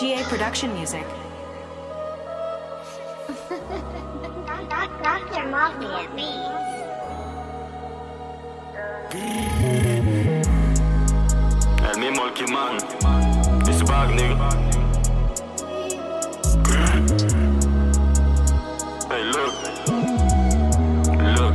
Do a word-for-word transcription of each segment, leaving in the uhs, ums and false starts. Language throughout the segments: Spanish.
G A production music. Doctor Mafia Beats. El mismo Alquiman, it's back, nigga. Hey, look, look.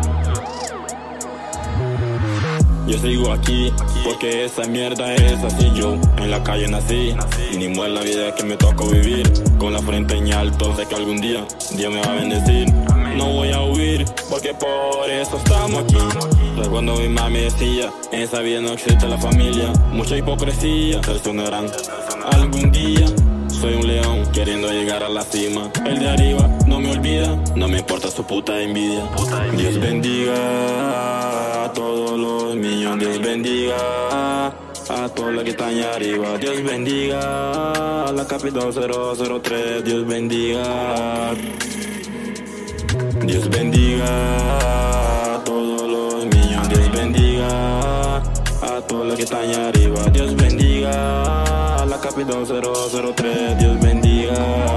Yo sigo aquí porque esa mierda es así. Yo en la calle nací y ni muer la vida que me tocó vivir. Con la frente en alto, sé que algún día Dios me va a bendecir. No voy a huir porque por eso estamos aquí. Recuerdo mi mami decía, en esa vida no existe la familia. Mucha hipocresía, traicionarán algún día. Soy un león queriendo llegar a la cima. El de arriba no me olvida, no me importa su puta envidia. Dios bendiga a todos los niños. Dios bendiga a todos los que están allá arriba. Dios bendiga a la capital cero cero tres. Dios bendiga. Dios bendiga a todos los niños. Dios bendiga a todos los que están allá arriba. Dios bendiga a la capital cero cero tres. Dios bendiga.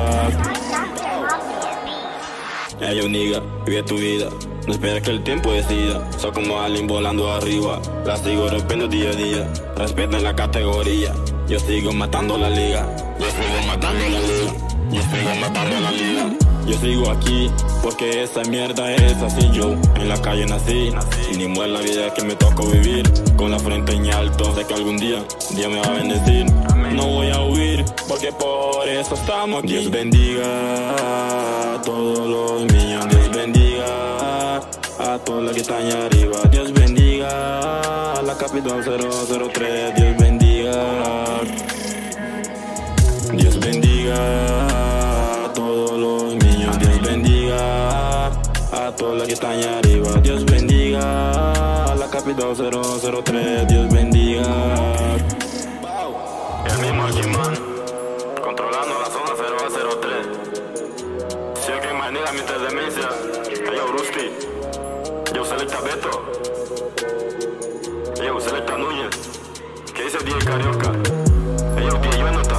Hey, yo, nigga, vive tu vida. No esperes que el tiempo decida. Soy como alguien volando arriba. La sigo rompiendo día a día. Respeten la categoría. Yo sigo matando la liga. Yo sigo matando la liga. Yo sigo matando la liga. Yo sigo aquí porque esa mierda es así. Yo en la calle nací y ni muer la vida que me tocó vivir. Con la frente en alto, sé que algún día Dios me va a bendecir. No voy a huir porque por eso estamos aquí. Dios bendiga a todos los niños. Dios bendiga a todos los que están allá arriba. Dios bendiga a la capital cero cero tres. Dios bendiga. Dios bendiga a todos los niños. Dios bendiga a todos los que están allá arriba. Dios bendiga a la capital cero cero tres. Dios bendiga. El mismo Alquiman, controlando la zona cero cero tres. Si alguien me niega mi demencia, yo Rusty, yo Selecta Beto, yo Selecta Núñez, que dice D J Carioca, yo D J